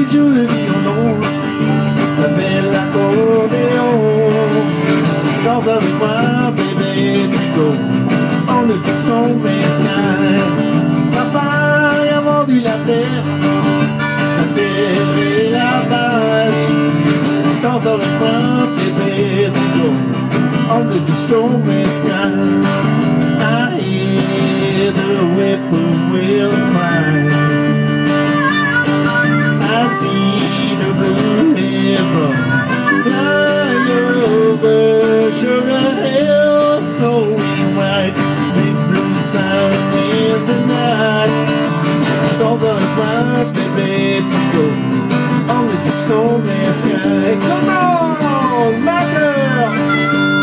qui joue le violon, la belle accordéon. Danse avec moi, bébé, tu go on the snowman sky. Papa a vendu la terre et la vache. Danse avec moi, bébé, tu go on the snowman sky. I hear the whippoorwill cry. I see the blue river fly over Sugar Hill, snowy white, big blue siren in the night. Dans un coin, bébé, tu go on with the snowman sky. Come on, my girl!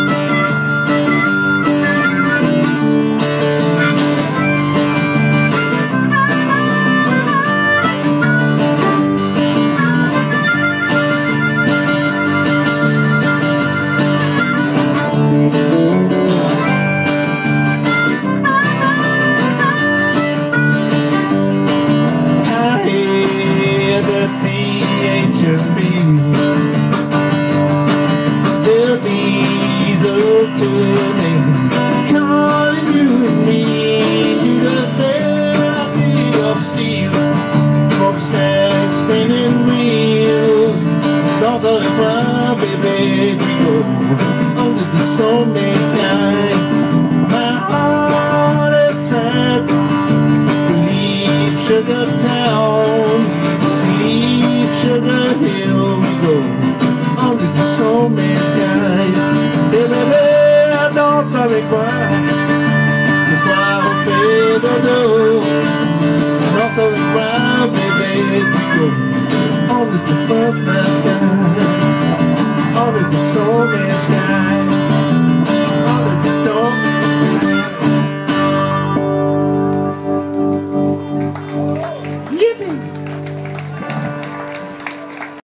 The diesel turning, calling you and me to the therapy of steel, smokestack spinning wheel. Dans un coin, bébé, tu go under the snowman sky. My heart is sad, leave Sugar Town, leave Sugar Hill, we go under the snowman sky. Bébé, danse avec moi, ce soir on fait dodo. Danse avec moi, bébé, tu go under the snowman sky.